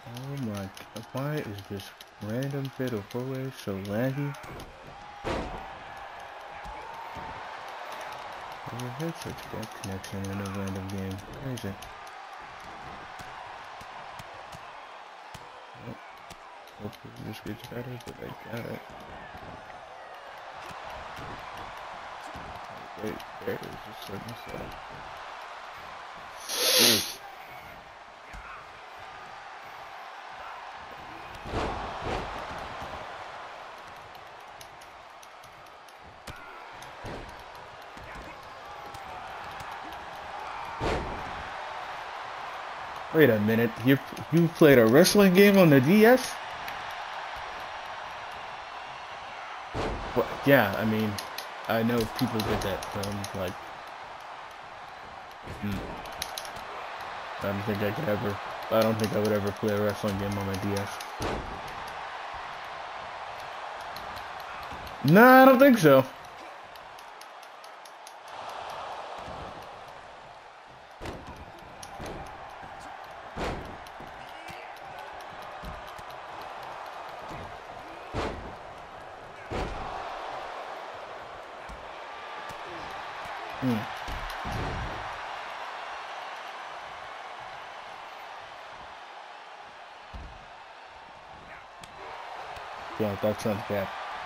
Oh my, why is this random fatal four-way so laggy? I've had such bad connection in a random game. Crazy. Oh, hopefully this gets better, but I got it. Wait, there is a certain side. Wait a minute, you played a wrestling game on the DS? Well, yeah, I mean, I know people did that, so I'm like, I don't think I would ever play a wrestling game on my DS. Nah, I don't think so. Yeah, that sounds bad.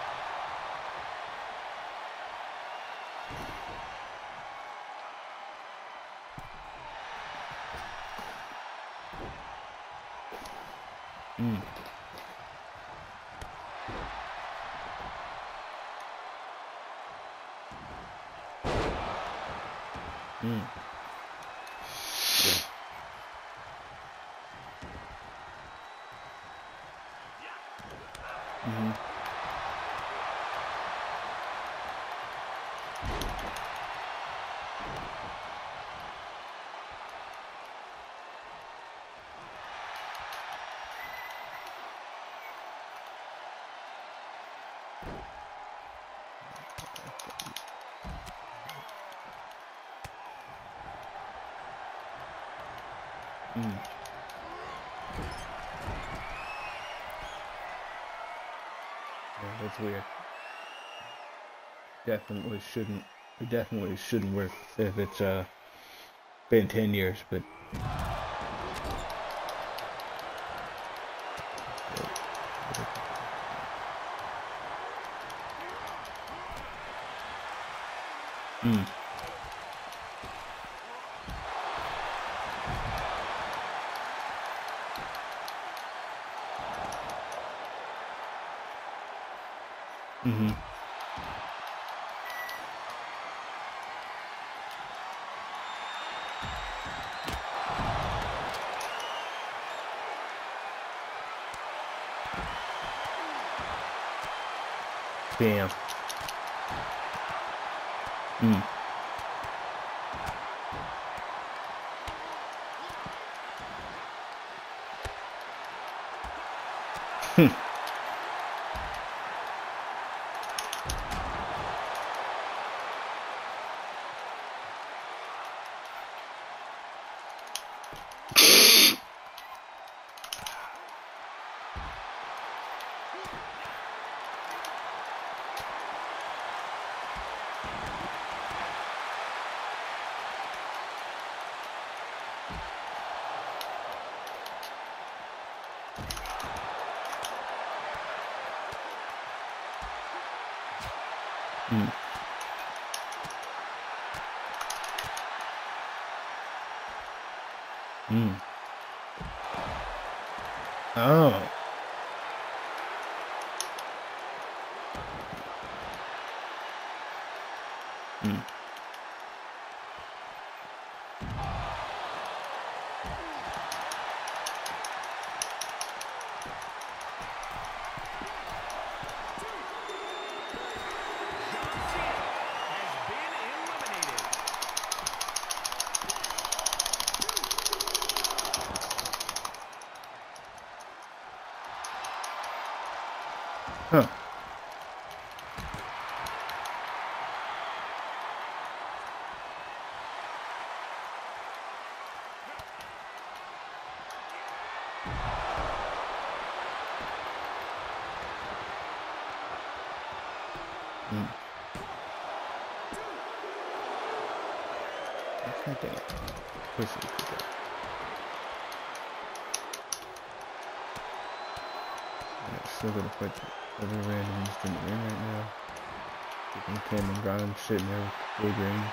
Yeah, that's weird. It definitely shouldn't work if it's been 10 years, but damn. Oh. Huh. Mm. God damn. Push it. I'm still gonna put other randoms in the ring right now. Keeping Cameron Grimes sitting there with big ring.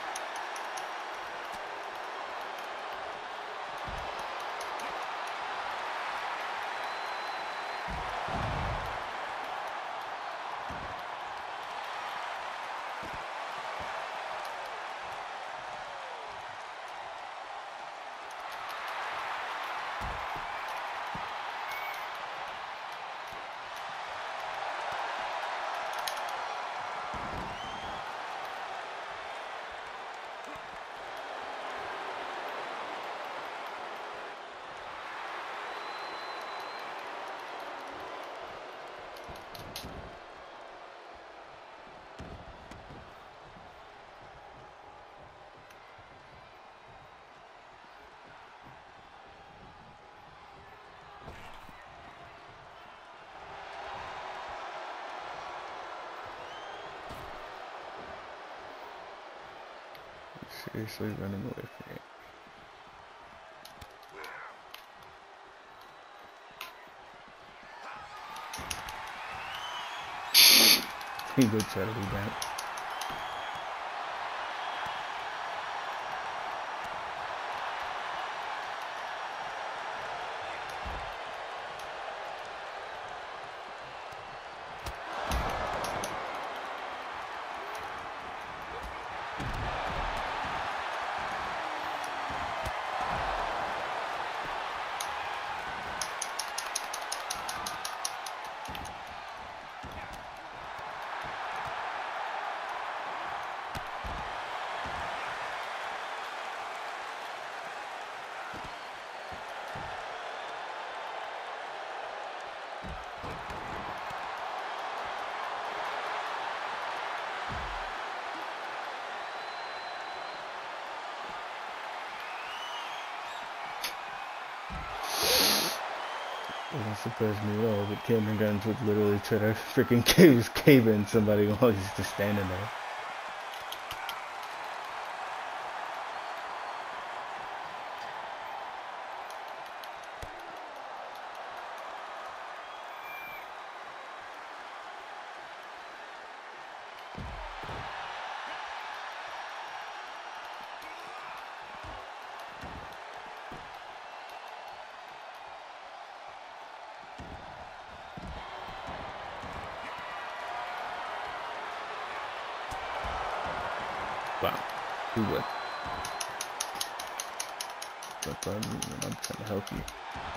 Seriously running away from it. He would try to do that. Doesn't surprise me at all, but Cameron Guns would literally try to freaking cave in somebody while he's just standing there. Wow, who would? No problem, I'm trying to help you.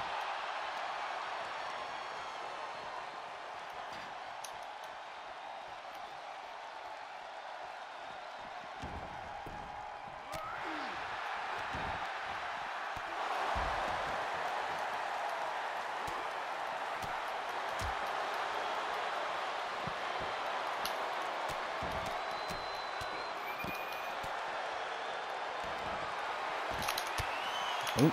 Oh.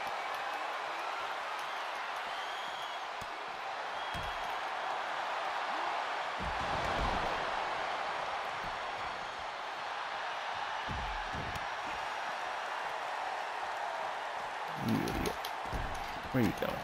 You idiot. Where are you going?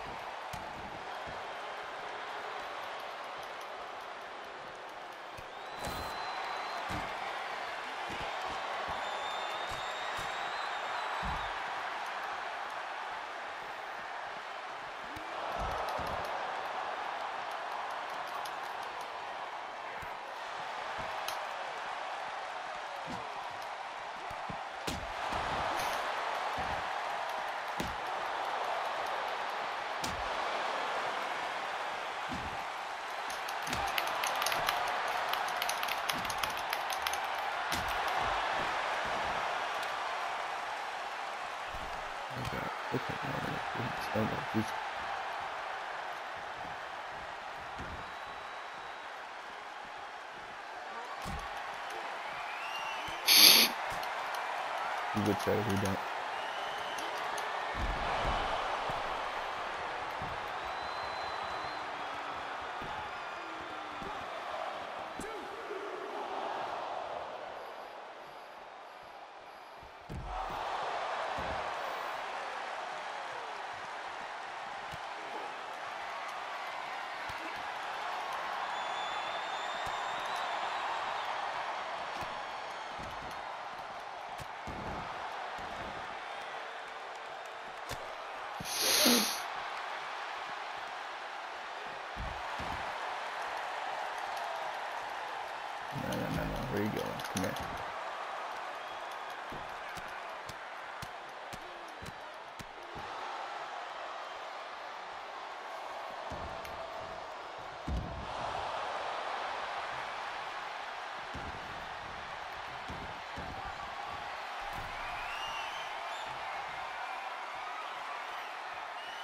You would try to do that.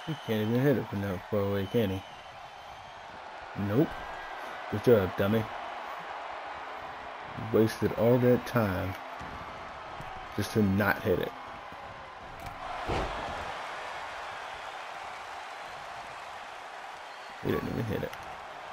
He can't even hit it from that far away, can he? Nope. Good job, dummy. You wasted all that time just to not hit it. He didn't even hit it.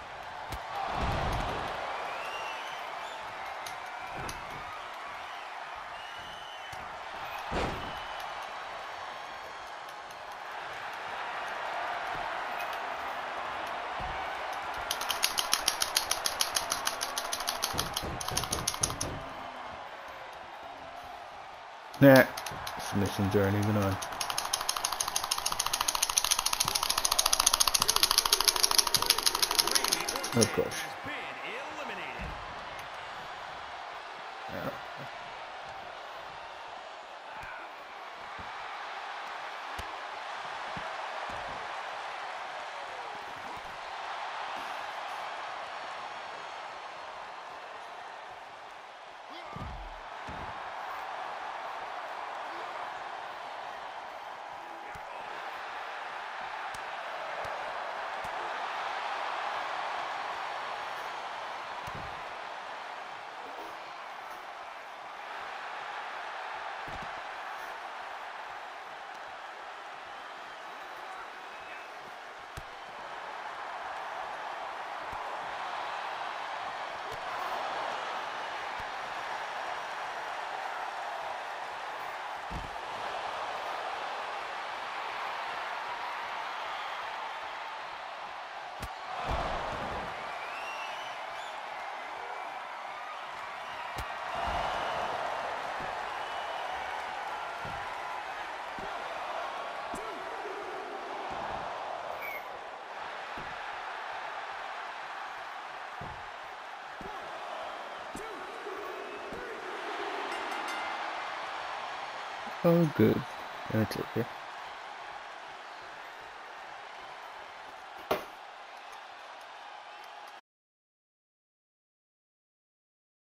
Nah, submissions aren't even on. Of course. Yeah. Oh, good. That's okay.